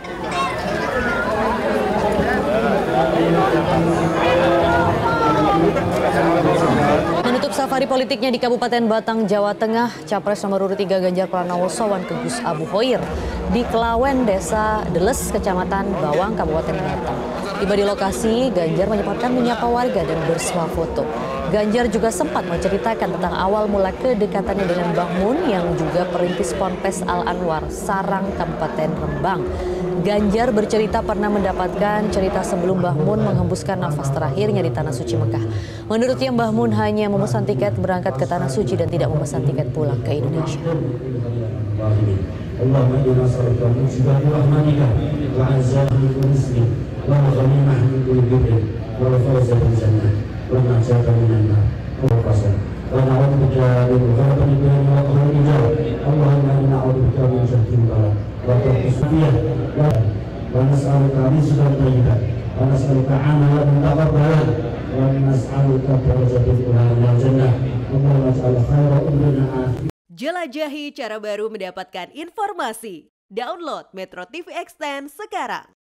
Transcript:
Menutup safari politiknya di Kabupaten Batang, Jawa Tengah, Capres nomor urut 3 Ganjar Pranowo sowan ke Gus Abu Hoir di Klawen, Desa Deles, Kecamatan Bawang, Kabupaten Batang. Tiba di lokasi, Ganjar menyempatkan menyapa warga dan bersuah foto. Ganjar juga sempat menceritakan tentang awal mula kedekatannya dengan Mbah Mun yang juga perintis Ponpes Al Anwar, Sarang, Kabupaten Rembang. Ganjar bercerita pernah mendapatkan cerita sebelum Mbah Mun menghembuskan nafas terakhirnya di Tanah Suci Mekah. Menurutnya Mbah Mun hanya memesan tiket berangkat ke Tanah Suci dan tidak memesan tiket pulang ke Indonesia. Jelajahi cara baru mendapatkan informasi. Download Metro TV Extend sekarang.